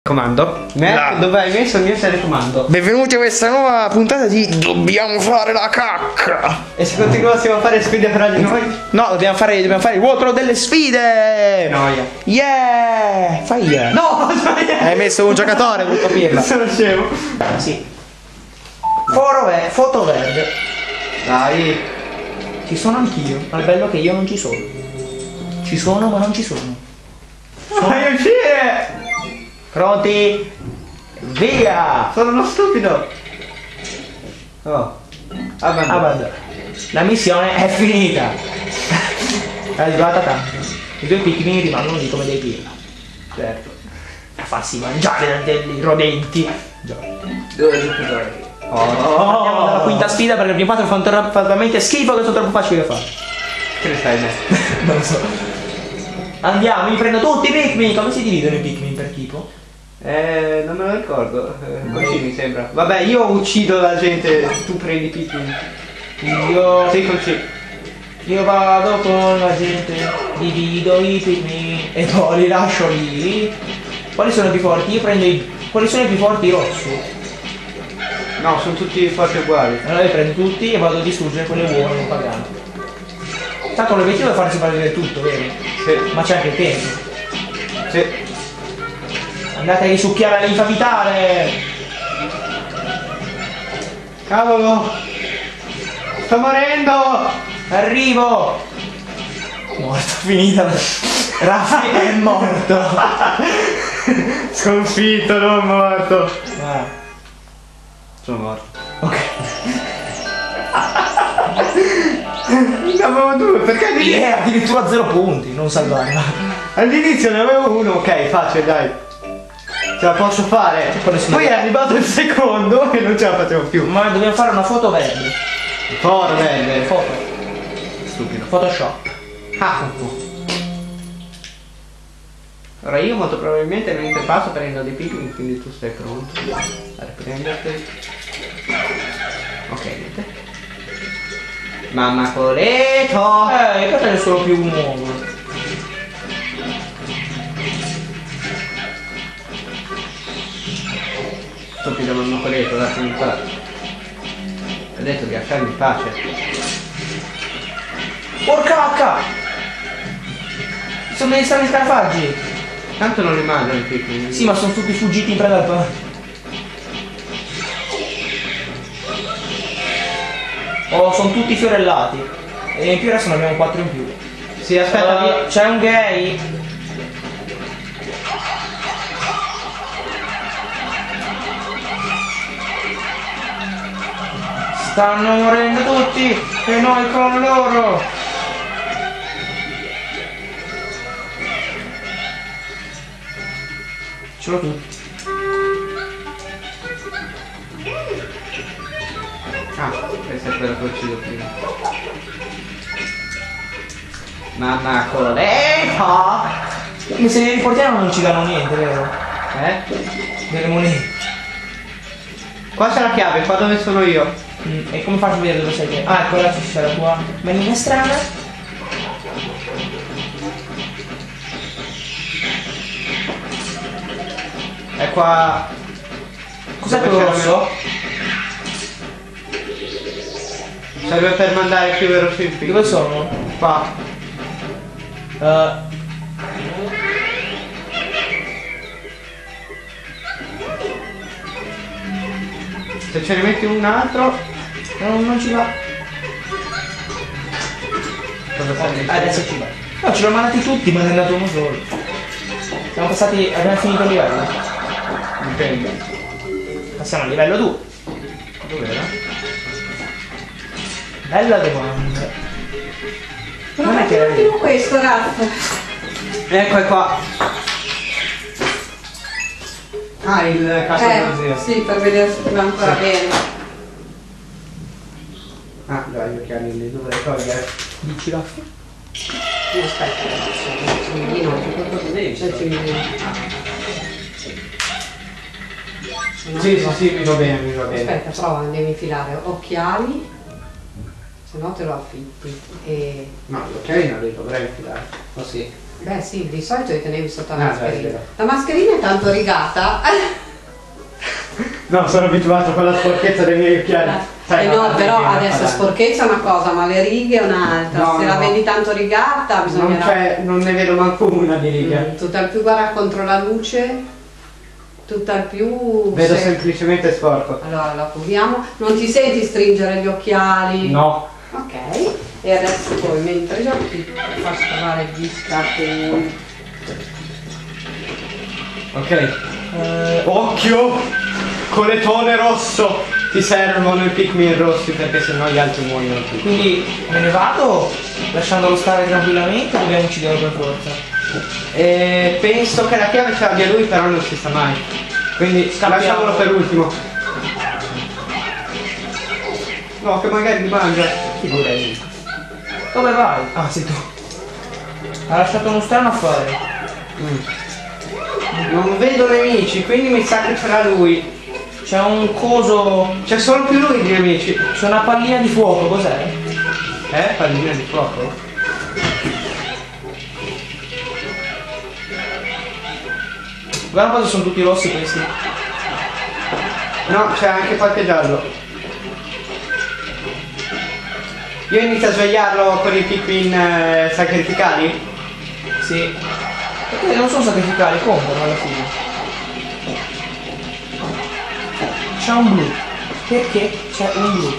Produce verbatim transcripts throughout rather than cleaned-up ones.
Comando. La... Dove hai messo il mio telecomando? Benvenuti a questa nuova puntata di Dobbiamo fare la cacca. E se continuassimo a fare sfide fra di noi? No, dobbiamo fare, dobbiamo fare il vuoto delle sfide. Noia. Yeah. Fai yeah. No, sbagliato. Hai messo un giocatore per capirla. Sono scemo. Sì. Foro verde, foto verde. Dai. Ci sono anch'io. Ma il bello è che io non ci sono. Ci sono ma non ci sono. sono... Fai uscire. Pronti? Via! Sono uno stupido. Oh. Abbandono. La missione è finita. È durata tanto. I due Pikmin rimangono lì come dei pirla. Certo. A farsi mangiare da dei rodenti. Già. Due giocatori. Oh. Andiamo dalla quinta sfida perché il primo quattro fa talmente schifo che sono troppo facili da fare. Che ne stai me? Non lo so. Andiamo, mi prendo tutti i Pikmin. Come si dividono i Pikmin per tipo? Eh, non me lo ricordo. Eh, così mi sembra. Vabbè, io uccido la gente, tu prendi i Pikmin. Io. Sì, così. Io vado con la gente, divido i Pikmin e poi li lascio lì. Quali sono i più forti? Io prendo i. Quali sono i più forti? I rossi. No, sono tutti forti uguali. Allora li prendo tutti e vado a distruggere quelle buone paganti. Tanto l'obiettivo è farsi valere tutto, vero? Sì. Ma c'è anche il tempo. Sì. Andate a risucchiare la linfa vitale! Cavolo! Sto morendo! Arrivo! Morto, finita. Raffi è morto! Sconfitto, non morto! Ah. Sono morto. Ok. Ne avevo due, perché Yeah, all'inizio... addirittura zero punti, non salvarla. all'inizio ne avevo uno, ok, facile, dai. Ce la posso fare. Poi è arrivato il secondo e non ce la facevo più. Ma dobbiamo fare una foto verde. Foto verde. Foto. Stupido. Photoshop. Ah. Allora io molto probabilmente mentre passo prendo dei Pikmin, quindi tu stai pronto a riprenderti. Ok, niente. Mamma Coleto! Eh, perché è solo più nuovo. Stupido mamma Coleto, lasciami in pace. Ho detto di lasciarmi in pace. Porcacca! Sono degli strani scarafaggi! Tanto non li mangiano i Pikmin. Sì, ma sono tutti fuggiti in preda al pane. Oh, sono tutti fiorellati. E in più adesso ne abbiamo quattro in più. Sì, aspetta, Uh, c'è un gay. Stanno morendo tutti e noi con loro. Ce l'ho tutti. Ah, questa è quella che ho ucciso prima. Mamma Coleto! Se li riportiamo non ci danno niente, vero? Eh? Delle monete. Qua c'è la chiave, qua dove sono io. Mm, e come faccio a vedere dove sei te? Ah, ecco, adesso c'è la tua manina strana. È qua. Cos'è dove quello c'era rosso? Serve per mandare più veloce il Pikmin. Dove sono? Qua. Uh, Se ce ne metti un altro. non, non ci va. Cosa serve? Ah, adesso ci va. No, ce l'ho mandati tutti, ma ne è andato uno solo. Siamo passati, abbiamo finito il livello. Dipende. Passiamo al livello due. Dov'era? Bella domanda. Non è che era più questo, Raffa. Ecco è qua. Ah, il caso dello zio. Eh, sì, per vedere se ti va ancora Sì. bene. Ah, dai, gli occhiali lì, dovrei togliere. Dici Raffa? No, aspetta, un cimino. C'è il cimino. Sì, sì, sì, mi va bene, mi va bene. Aspetta, prova, devi infilare occhiali, se no te lo affitti. E... No, gli occhiali non li dovrei infilare. Oh sì. Beh sì, di solito li tenevi sotto la Ah, mascherina. vero. La mascherina è tanto rigata. No, sono abituato con la sporchezza dei miei occhiali. Sai, Eh no, guarda, però viene adesso parlando. sporchezza è una cosa, ma le righe è un'altra. No, Se no. la vedi tanto rigata Non, bisognerà... c'è, non ne vedo manco una di riga. Mm, tutta al più guarda contro la luce, tutta al più... Vedo se- semplicemente sporco. Allora la puliamo. Non ti senti stringere gli occhiali? No. Ok. E adesso poi mentre io ti faccio trovare gli scatoloni. Ok. Eh, occhio! Coletone rosso! Ti servono i Pikmin rossi perché sennò gli altri muoiono tutti. Quindi me ne vado lasciandolo stare tranquillamente o dobbiamo ucciderlo per forza? E penso che la chiave ce l'abbia lui, però non si sa mai. Quindi Scappiamo. lasciamolo per ultimo. No, che magari mi mangia. Figurati. Dove vai? Ah, sei tu. Ha lasciato uno strano affare. Mm. Non vedo nemici, quindi mi sa che c'era lui. C'è un coso. C'è solo più lui di nemici. C'è una pallina di fuoco, cos'è? Eh? Pallina di fuoco? Guarda quanto sono tutti rossi questi. No, c'è anche qualche giallo. Io inizio a svegliarlo con i Pikmin eh, sacrificali? Sì. Perché non sono sacrificali, comprano alla fine. C'è un blu. Perché c'è un blu?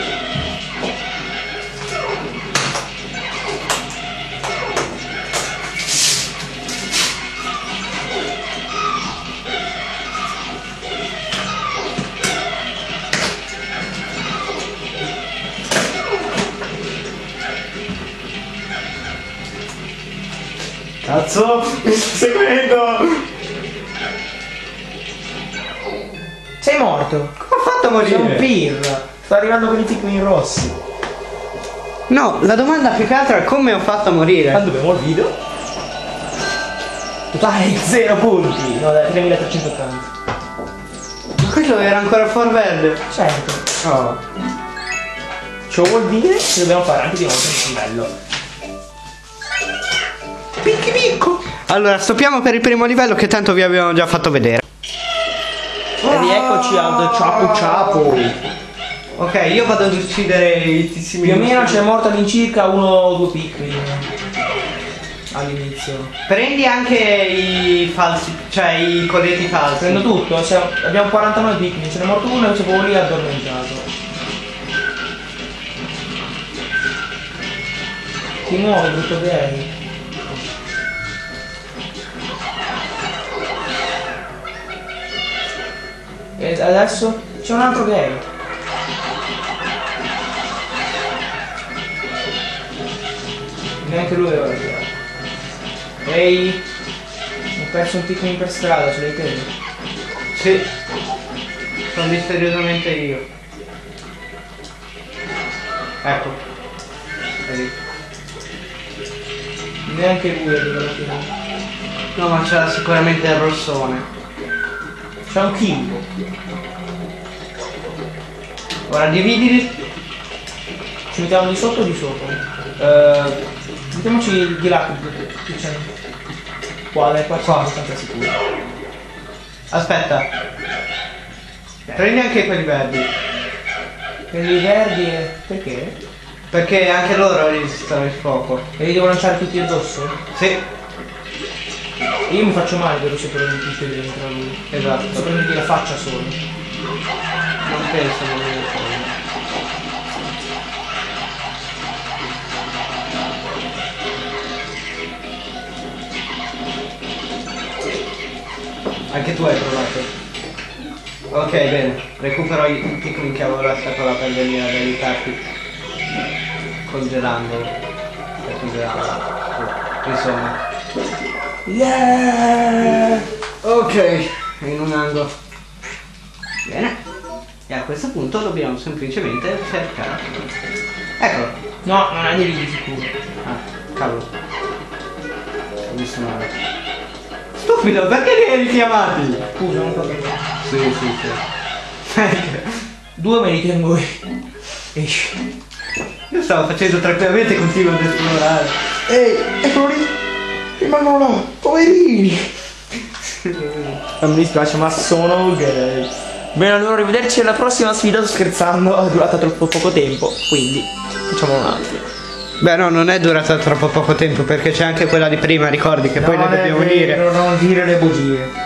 Cazzo, mi sto seguendo! Sei morto. Come ho fatto a Sei un morire? pirla. Sto arrivando con i Pikmin rossi. No, la domanda più che altro è come ho fatto a morire. Quando abbiamo il video? Totale zero punti. No, dai, tremilatrecentottanta. Ma quello era ancora fuor verde. Certo. Oh. Ciò vuol dire che dobbiamo fare anche di nuovo un livello. Picchi picco! Allora, stoppiamo per il primo livello che tanto vi abbiamo già fatto vedere. E rieccoci al Chapo Chapo. Ok, io vado ad uccidere i tizi Più o meno c'è morto all'incirca uno o due Pikmin all'inizio. Prendi anche i falsi, cioè i coletti falsi. Prendo tutto, siamo- abbiamo quarantanove Pikmin, ce n'è morto uno e c'è quello lì addormentato. Ti muovi, brutto gay. E adesso c'è un altro gay. Neanche lui aveva tirato. Ehi, ho perso un Pikmin per strada, ce l'hai te? Sì. Sono misteriosamente io. Ecco. Vedi. Neanche lui arriva alla fine. No, ma c'era sicuramente il rossone. C'è un Kimbo. Ora dividili. Ci mettiamo di sotto o di sopra? Eh, mettiamoci di là. Qui c'è. Qua, dai, qua sono abbastanza sicuro. Aspetta. Prendi anche quelli verdi. Quelli verdi e... perché? Perché anche loro resistono il fuoco. E li devo lanciare tutti addosso? Sì, Io mi faccio male però se prendo tutti dentro a lui. esatto. Posso prendergli la faccia solo. Non penso non me ne frega. Anche tu hai provato. Ok, bene. Recupero i Pikmin che avevo lasciato la pandemia ad aiutarti. Congelandolo. Per congelarlo. Insomma. Yeah! Ok, in un angolo. Bene. E a questo punto dobbiamo semplicemente cercare. Eccolo. No, non hai di sicuro. Ah, cavolo. Ho visto male. Stupido, perché li hai richiamati? Scusa, non so perché. Sì, sì, sì. Due me li tengo io. Esci. Io stavo facendo tranquillamente, continuo ad esplorare. Ehi, eccolo lì. Rimangono là, poverini. Non mi dispiace, ma sono gay. Bene, allora arrivederci alla prossima sfida. Sto scherzando, è durata troppo poco tempo, quindi facciamo un altro. Beh no, non è durata troppo poco tempo perché c'è anche quella di prima, ricordi che poi le dobbiamo dire. Non dire le bugie.